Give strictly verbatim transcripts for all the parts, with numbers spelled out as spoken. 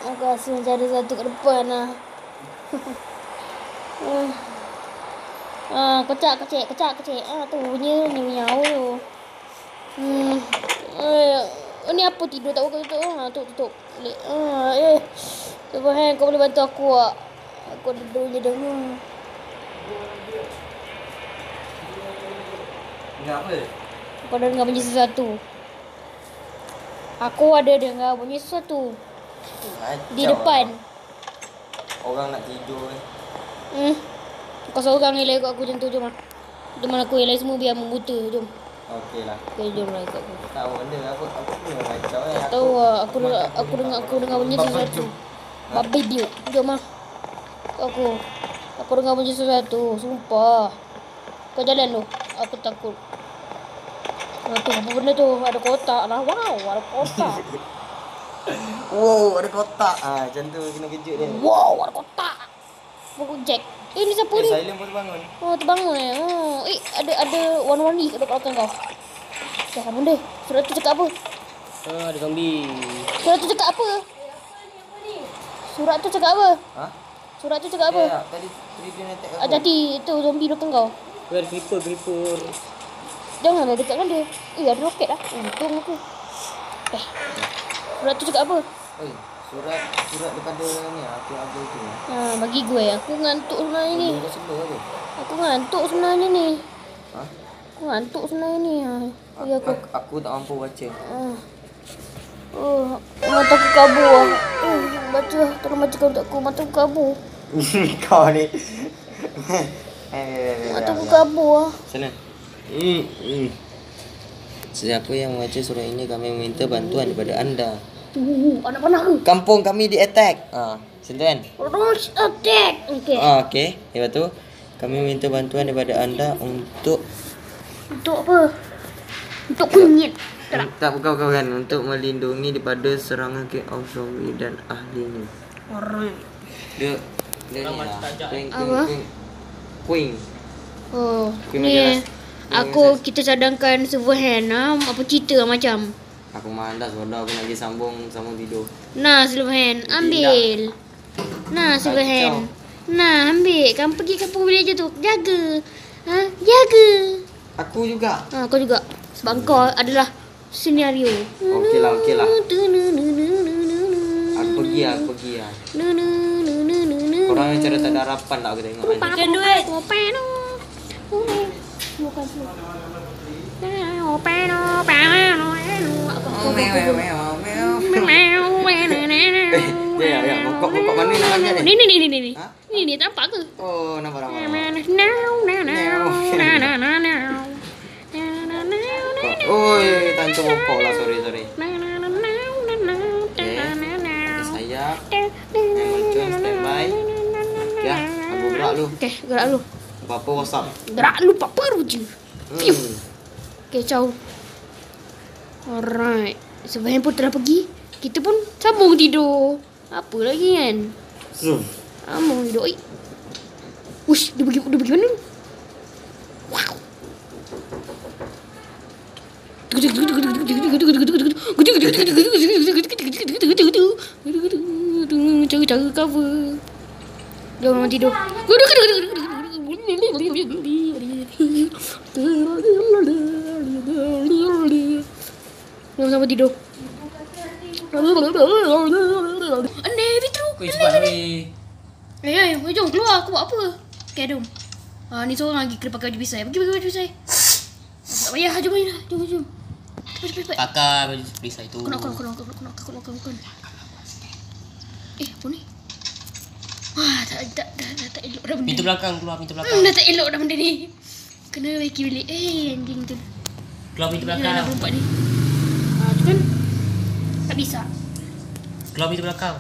Aku rasa macam ada satu kat depan lah. Ah, kocak kecik, kocak kecik. Ah, tu bunyi ni punya tu. Hmm. Eh, ni apa tidur tak buka tutup ah, tutup tutup. Boleh. Ah, eh. Tuhan, kau boleh bantu aku tak? Aku ada bunyi dengar. Dengar apa? Aku ada dengar bunyi sesuatu. Aku ada dengar bunyi sesuatu. Macam Di depan. Orang nak tidur eh. Hmm. Kau seorang yang ikut aku macam tu, jom lah. Jom aku yang lain semua biar membuta, jom. Okey lah. Okay, jom lah ikut aku. Tahu benda apa apa punya macam eh. Tak tahu lah, aku dengar, aku dengar, aku dengar bunyi sesuatu. Babi biuk, jom lah. Aku. Aku dengar bunyi sesuatu, sumpah. Kau jalan tu, aku takut. Ah, tu, apa benda tu? Ada kotak lah. Wow, ada kotak. Wow, ada kotak. Ah, macam tu kena kejut dia. Wow, ada kotak. Pukul Jack. Eh, ni siapa Eh, ni? silent pun terbangun. Oh, terbangun eh. Oh, eh ada ada warna-warni kat belakang kau. Dah, apa benda? Surat tu cakap apa? Ah, ada zombie. Surat tu cakap apa? Surat tu cakap apa? Ha? Surat tu cakap apa? Eh, tadi tadi dia nak attack aku. Hati-hati, itu zombie belakang kau. Where creeper, creeper. Janganlah dekat dengan dia. Eh, ada roket dah. Untung aku. Eh, surat tu cakap apa? Oi, surat surat daripada ni aku apa tu. Ha, bagi gue. Aku ngantuk sebenarnya ni. Kau sedar ke? Aku ngantuk sebenarnya ni. Ha? Aku ngantuk sebenarnya ni. Ha. Ya, aku. Aku, aku tak mampu baca. Ah. Oh, mata aku kabur lah. Oh, baca. Tolong bacakan untuk aku. Mata aku kabur. Kau ni. Mata aku kabur lah. Sana. Hmm. Hmm. Siapa yang membaca surat ini kami meminta bantuan daripada anda. Uh, anak panah ke? Kampung kami di attack. Ah, macam tu kan? Rush attack. Okay. Ah, okey. Lepas tu kami meminta bantuan daripada anda untuk Untuk apa? Untuk kunyit. Tak. tak bukan bukan bukan untuk melindungi daripada serangan King of Zombie dan ahlinya. Alright. Dia dia ni lah. Queen Apa? Queen Queen. Oh, Queen ni Majelas. aku kita cadangkan server hand ah. Apa cerita macam? Aku malas bodoh aku nak pergi sambung sambung tidur. Nah, silver hand. Ambil. Nah, silver Kacau. hand. Nah, ambil. Kamu pergi kampung villager tu. Jaga. Ha? Jaga. Aku juga. Ha, kau juga. Sebab kau adalah senario. Okey lah, okey lah. Aku pergi lah, aku pergi lah. Korang yang cara tak ada harapan tak aku tengok ni. Ikan duit. Bukan semua. Oh, meow meow meow meow. Eh, ya ya, mokok mokok mana nak ambil Ni ni? ni ni ni ni. Ha? Ni ni nampak ke? Oh, nampak nampak. Now, Oi, tantu mokok lah, sorry sorry. Sayap. Muncul standby. Ya, aku gerak lu. Okay, gerak lu. Apa-apa WhatsApp. Gerak lu apa baru je. Hmm. Okay, ciao. Alright. Sebab handphone telah pergi, kita pun sambung tidur. Apa lagi kan? Zoom. Sambung tidur. Oi. Ush, dia pergi, dia pergi mana? Wow. Cara-cara cover. Dia orang tidur. Dia sama tidur. Aneh, Fitru. Kau cepat ni. Eh, eh, jom keluar. Aku buat apa? Okay, jom. Ah, ni seorang lagi kena pakai baju pisai. Pergi pakai baju pisai. Tak payah, jom main lah. Jom, jom. Cepat, cepat, cepat. Pakai baju perisai tu. Aku nak, aku nak, aku nak, aku nak, aku nak, aku nak, aku nak. Eh, apa ni? Wah, tak, tak, tak, tak, tak elok dah benda Pintu ni. belakang, keluar pintu Hmm, belakang. dah tak elok dah benda ni. Kena baiki bilik. Eh, anjing tu. Keluar pintu Jangan nak belakang. berempat ni. Ah, tu kan. Tak bisa. Keluar pintu belakang.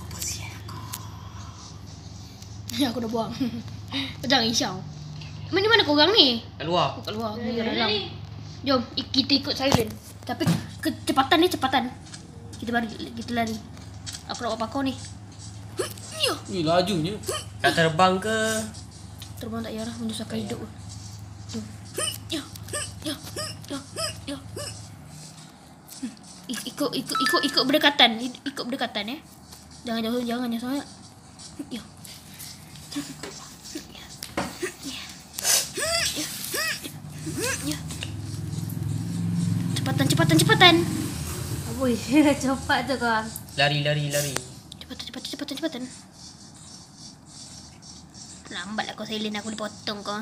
Ya, aku dah buang. Kau jangan risau. Mana mana korang ni? Kat luar. Aku kat luar. Ni kat dalam. Jom, ik- kita ikut silent. Tapi kecepatan ni cepatan. Kita lari, kita lari. Aku nak buat pakau ni. Ya. Ni lajunya. Nak terbang ke? Terbang tak payah lah, menyusahkan hidup. Tu. Ya. Ya. Ya. Ya. Hmm. Ik- Ikut ikut ikut ikut berdekatan. Ikut berdekatan eh. Jangan jauh, jangan jangan sangat. Ya. Ya. Cepatan, cepatan, cepatan. Apa cepat tu kau? Lari, lari, lari. Cepatan, cepatan, cepatan, cepatan. Lambatlah kau Selin, aku dipotong kau.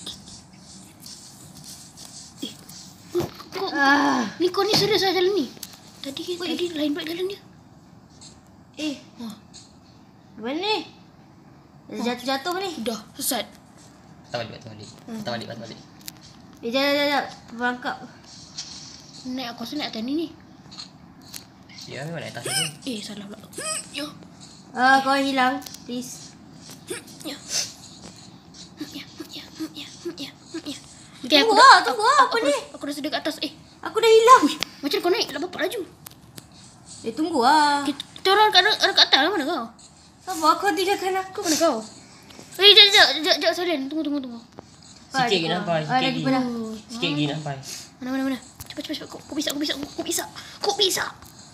Eh, kau, Ah. ni kau ni serius lah jalan ni. Tadi tadi lain pula jalan dia. Eh, Ha, apa ni? Jatuh-jatuh ni. dah sesat. Patah balik, patah balik. Patah balik, patah balik. Eh, jap, jap, jap. Berangkap. Naik aku rasa naik atas ni ni. Ya, memang naik atas tu. Eh, salah pula. Ya. Ah, kau hilang. Please. Ya. Ya, ya, ya, ya, ya. Okay, Tunggu dah- ah, tunggu ah. Apa aku ni? dah- Aku dah sedar kat atas. Eh, Aku dah hilang. macam kau naik lah bapak laju. Eh, tunggu ah. Kita, kita orang kat, orang kat atas lah, mana kau? Apa kau tinggalkan aku? Kau mana kau? Eh, jap, jap, jap, jap, Selin. Tunggu, tunggu, tunggu. Sikit lagi nampai, Ah, sikit lagi lagi. pernah. Sikit lagi nampai. Mana, mana, mana? Cepat, cepat, cepat. Kau, kau bisa, kau bisa, kau bisa. Kau bisa.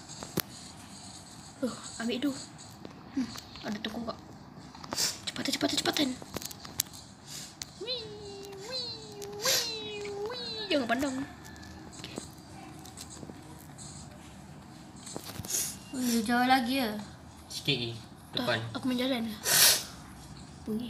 Uh, ambil tu. Hmm, ada toko kak. Cepatan, cepatan, cepatan. Wee, wee, wee, wee. Jangan pandang. Oh, jauh lagi ya. Sikit lagi. Depan. Tak, aku main jalan lah. Bunyi.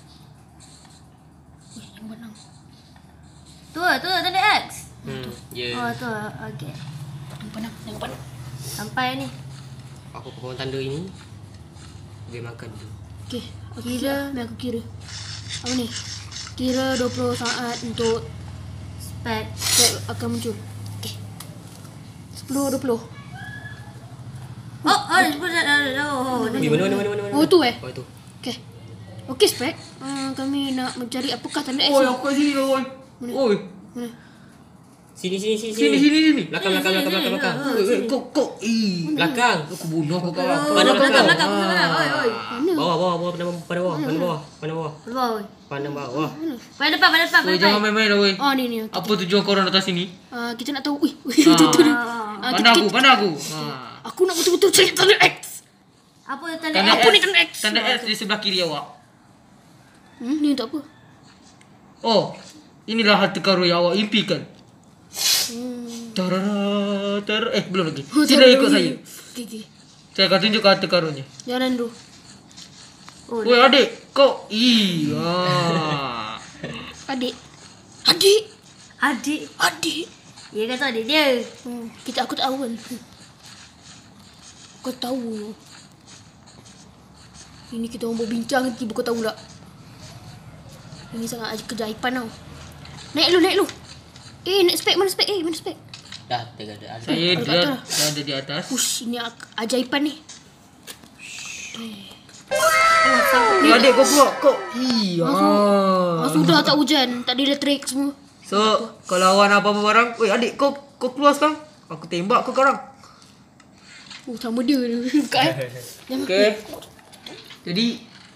Wih, jangan pandang. Tu lah, tu lah, tanda X. Hmm, ya. Oh, tu lah. Okay. Jangan pandang, jangan pandang. Sampai ni. Aku pohon tanda ini. Dia makan dulu. Okay, aku kira. Biar aku kira. Apa ni? Kira dua puluh saat untuk Spek. spek akan muncul. Okay. sepuluh, dua puluh. Oh, oh, sebut dah, dah, dah. Oh, dah. Di mana, mana, mana, mana, mana? Oh, tu eh? Oh, tu. Okay. Okay, spek. Uh, kami nak mencari apakah tanda X Oi, ni. aku kat sini lah, oi. Oi. Mana? Sini, sini, sini, Sini, sini, sini. Belakang, belakang, belakang, belakang, belakang. Oi, oi, kau, kau. Ih. Belakang. Aku bunuh kau kau. Mana Belakang, belakang? belakang, belakang. Oi, oi. Mana? Bawah, bawah, bawah, pandang pada bawah, pandang bawah, pandang bawah, Keluar, oi. pandang bawah. Pada depan, pada depan, Oi, pada jangan depan. main-main lah, oi. Oh, ni, ni. Okay. Apa tujuan korang datang sini? Uh, kita nak tahu. Ui, ui, tu, tu, tu. Ah, Pandang kita- aku, pandang aku. Ha. Aku nak betul-betul cari tanda X. Apa tanda Tanda X? Apa ni X, tanda X? tanda X di sebelah kiri awak. Hmm, ni untuk apa? Oh, inilah harta karun yang awak impikan. Hmm. Tarara, tar eh belum lagi. Oh, Sila tak ikut ada saya. lagi. Okay, okay. Saya akan tunjuk harta karunnya. Jalan dulu. Oh, Woi adik, kau iya. Adik. Adik. adik. Adik. Dia kata adik dia. Hmm, kita aku tahu kan. Hmm. Kau tahu. Ini kita orang berbincang tiba kau tahu tak? Ini sangat keajaiban tau. Naik lu, naik lu. Eh, naik spek, mana spek? Eh, mana spek? Dah, tengah ada. ada. Saya Ada kat dah, atas. dah ada di atas. Ush, ini ak- ajaiban ni. Eh, adik kau buat kau iya. Ah, sudah tak hujan, tak ada elektrik semua. So, kalau awak nak apa-apa barang, woi adik kau kau keluar sekarang. Aku tembak kau sekarang. Oh, sama dia dekat eh. Jangan. Okey. Jadi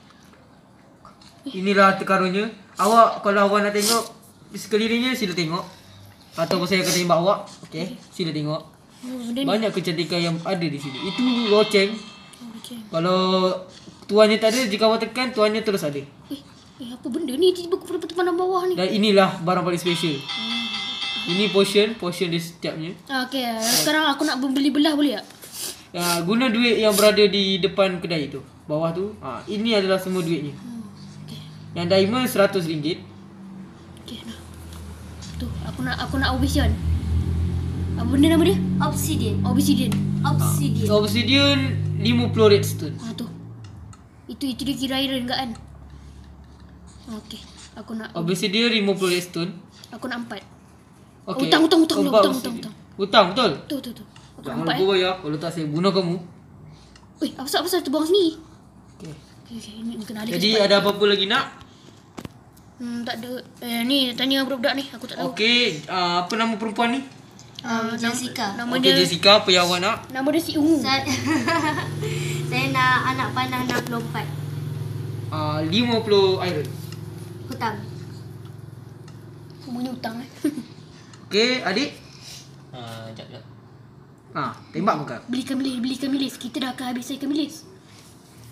inilah harta karunnya. Awak kalau awak nak tengok di sekelilingnya sila tengok. Atau saya akan tembak awak. Okey, sila tengok. Oh, dia ni. Banyak kecantikan yang ada di sini. Itu loceng. Oh, okay. Kalau tuannya tak ada, jika awak tekan, tuannya terus ada. Eh, eh, apa benda ni? Tiba-tiba aku dapat pandang bawah ni. Dan inilah barang paling special. Ini portion, portion dia setiapnya. Ah, okay, sekarang aku nak beli belah boleh tak? Ya, guna duit yang berada di depan kedai tu. Bawah tu. Ha, ini adalah semua duitnya. Hmm, okay. Yang diamond seratus ringgit. Okay, nah. Tu, aku nak aku nak obsidian. Apa benda nama dia? Obsidian. Obsidian. Obsidian. Obsidian lima puluh redstone. Ah tu. Itu itu dia kira iron ke kan? Okey, aku nak Obsidian lima puluh redstone. aku nak empat. Okey. Hutang, hutang, hutang, Empat hutang, obsidian. hutang, Hutang betul? Tu tu tu. Aku nak Jangan empat. lupa Eh. bayar. Kalau tak saya bunuh kamu. Oi, apa pasal apa pasal terbuang sini? Okey. Okey, okey, ini kena alih. Jadi ada apa-apa lagi nak? Hmm, tak ada. Eh ni tanya budak-budak ni, aku tak tahu. Okey, uh, apa nama perempuan ni? Um, Jessica. Nama Okey, dia Jessica, apa yang awak nak? nama dia si Ungu. Saya, saya nak anak panah enam puluh empat. Uh, lima puluh iron. Hutang. Semuanya hutang eh. Okey, adik. Ah, jap, jap. Ha, tembak muka. Belikan bilis, belikan bilis. Kita dah akan habis ikan bilis.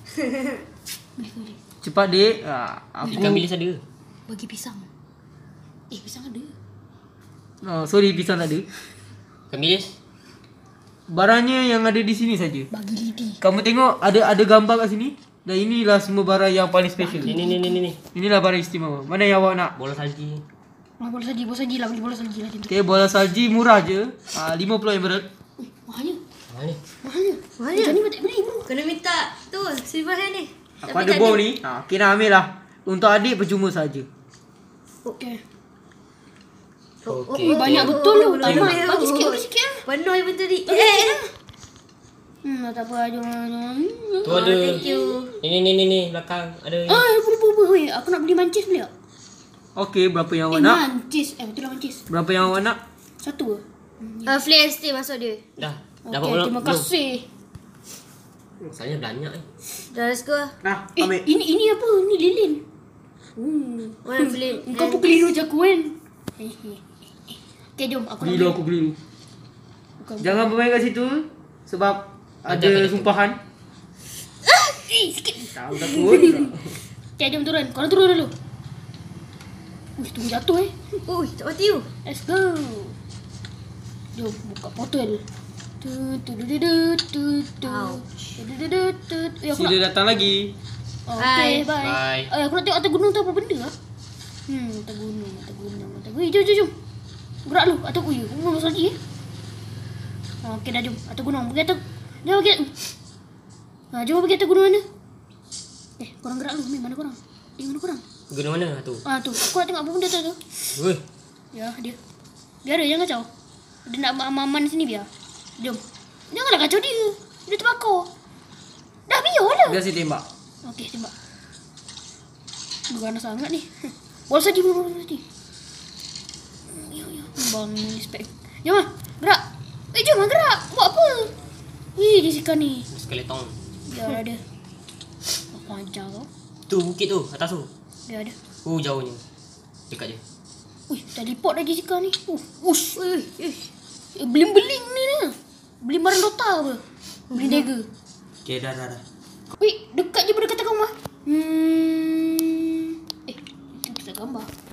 Cepat dik. Ah, aku Ikan bilis ada. Bagi pisang. Eh, pisang ada. oh, sorry pisang tak ada. Ikan bilis. Barangnya yang ada di sini saja. Bagi lidi. Kamu tengok ada ada gambar kat sini. Dan inilah semua barang yang paling special. Ni ni ni ni ni. Inilah barang istimewa. Mana yang awak nak? Bola salji. Ah, bola salji, bola salji lah. Beli bola salji lah. Okay, bola salji murah je. Ah, lima puluh emerald. Ui, mahalnya. Mana ni? Mahalnya. Mahalnya. Macam ni tak beli bro. Kena minta tu silverhand ni. Aku ada bom ni. Ah, kena ambil lah. Untuk adik percuma saja. Okey. Okey. Ui, banyak betul tu. Tak Penuh. nak. Bagi sikit, bagi sikit lah. Penuh yang betul ni. Bagi Eh, sikit lah. Hmm, tak apa. Jom, jom. Tu ada. thank you. Ni ni ni ni ni belakang ada ni. Ah, apa apa apa. Oi, aku nak beli mancis beli tak? Okey, berapa yang Eh, awak nak? mancis. Eh, betul lah mancis. Berapa yang awak nak? Satu ke? Uh, flare stay masuk dia. Dah. Dapat Okey, belum? terima kasih. Masalahnya banyak ni. Dah, let's go. Nah, Eh, ambil. ini ini apa? Ni lilin. Hmm. Mana flare? Kau pun keliru je aku kan. Hehe. Okay, jom. Aku Beli nak dulu, beli. aku beli dulu. Bukan. Jangan bermain kat situ. Sebab ada Ada kat sumpahan. Eh, sikit. Tahu takut. Okay, jom turun. Korang turun dulu. Uish, tunggu jatuh eh. Ui, tak mati you. Let's go. Jom, buka portal. Tu tu tu tu tu tu. Ouch. Tu tu tu tu. Eh, aku nak. Sila datang lagi. Okay, bye. Bye. Eh, aku nak tengok atas gunung tu apa benda lah. Hmm, atas gunung, atas gunung, atas gunung. Eh, jom, jom, jom. Gerak lu. Atas gunung. Aku belum lagi eh. Oh, okay, dah jom. Atas gunung. Pergi atas. Jom pergi. Ha, jom pergi atas gunung mana? Eh, korang gerak lu. Min, mana korang? Eh, mana korang? Gunung mana tu? Ah, tu. Aku nak tengok apa benda tu tu. Weh. Ya, dia. Biar dia, jangan kacau. Dia nak aman-aman di sini biar. Jom. Janganlah kacau dia. Dia terbakar. Dah biar lah. Biar saya tembak. Okey, tembak. Berana sangat ni. Bola sedih, bola sedih. Ya, ya. Bang ni spek. Jom lah. Gerak. Eh, jom lah gerak. Buat apa? Wih, Jessica ni. Skeleton. Biar ada. Aku ajar kau. Tu bukit tu, atas tu. Biar ada. Oh, jauhnya. Dekat je. Wih, teleport dah Jessica ni. Uh, ush. Ui, eh. Eh, beling-beling ni lah. Beling barang Dota apa? Beling dagger. Okay, dah, dah, dah. Wih, dekat je pada kata kau mah. Hmm. Eh, itu kita gambar.